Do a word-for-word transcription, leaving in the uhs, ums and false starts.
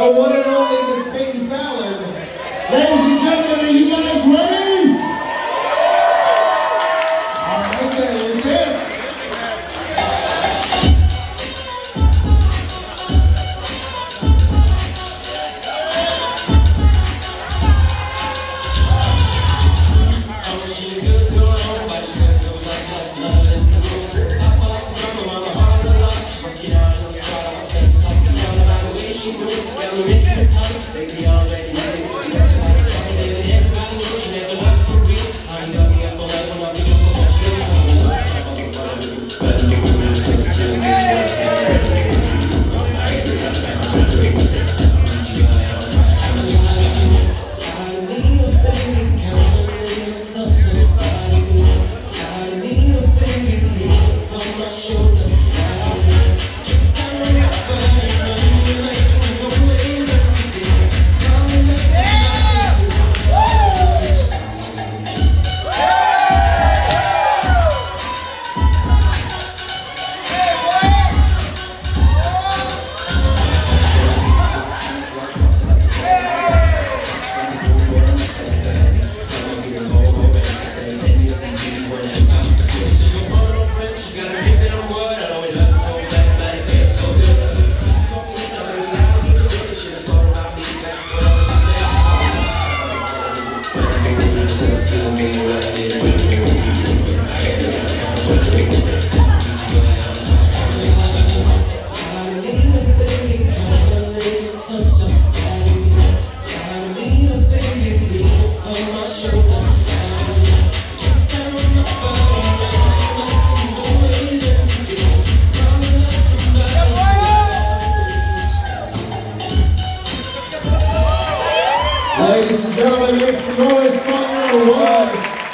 the one and only Miss Katie Fallon. Ladies and gentlemen, are you guys ready? All right, then, let's dance. Baby, already know you got my trouble, baby. Everybody knows you never left for real. I ain't got me up all night when I pick up on my street. Got me a baby, come a little closer, body good. Got me a baby, lean on my shoulder. Ladies and gentlemen, make some noise, song number one.